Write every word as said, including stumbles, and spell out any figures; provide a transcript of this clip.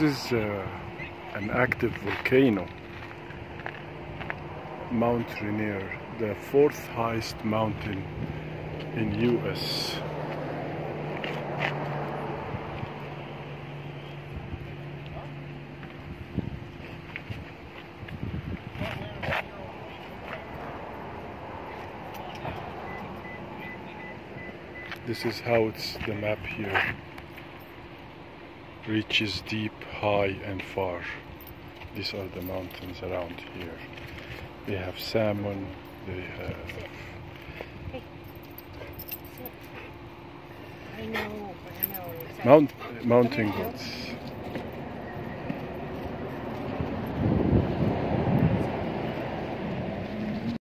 This is uh, an active volcano, Mount Rainier, the fourth highest mountain in U S This is how it's the map here. Reaches deep, high and far. These are the mountains around here. They have salmon, they have I know, I know. Mount, mountain goats.